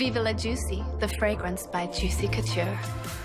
Vive la Juicy, the fragrance by Juicy Couture.